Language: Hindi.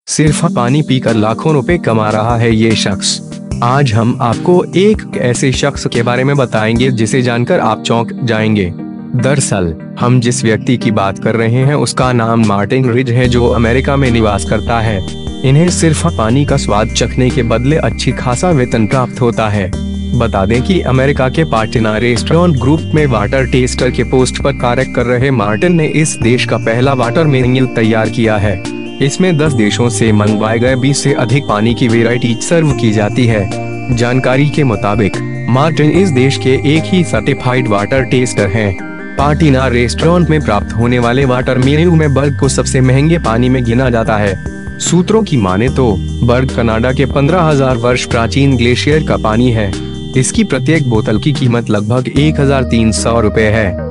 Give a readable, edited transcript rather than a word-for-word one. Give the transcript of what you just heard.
सिर्फ पानी पीकर लाखों रुपए कमा रहा है ये शख्स। आज हम आपको एक ऐसे शख्स के बारे में बताएंगे जिसे जानकर आप चौंक जाएंगे। दरअसल हम जिस व्यक्ति की बात कर रहे हैं उसका नाम मार्टिन रिज है, जो अमेरिका में निवास करता है। इन्हें सिर्फ पानी का स्वाद चखने के बदले अच्छी खासा वेतन प्राप्त होता है। बता दें कि अमेरिका के पाटिना रेस्टोरेंट ग्रुप में वाटर टेस्टर के पोस्ट पर कार्य कर रहे मार्टिन ने इस देश का पहला वाटर मेन्यू तैयार किया है। इसमें 10 देशों से मंगवाए गए 20 से अधिक पानी की वैरायटी सर्व की जाती है। जानकारी के मुताबिक मार्टिन इस देश के एक ही सर्टिफाइड वाटर टेस्टर हैं। पाटिना रेस्टोरेंट में प्राप्त होने वाले वाटर मेन्यू में बर्ग को सबसे महंगे पानी में गिना जाता है। सूत्रों की माने तो बर्ग कनाडा के 15,000 वर्ष प्राचीन ग्लेशियर का पानी है। इसकी प्रत्येक बोतल की कीमत लगभग 1,300 रुपए है।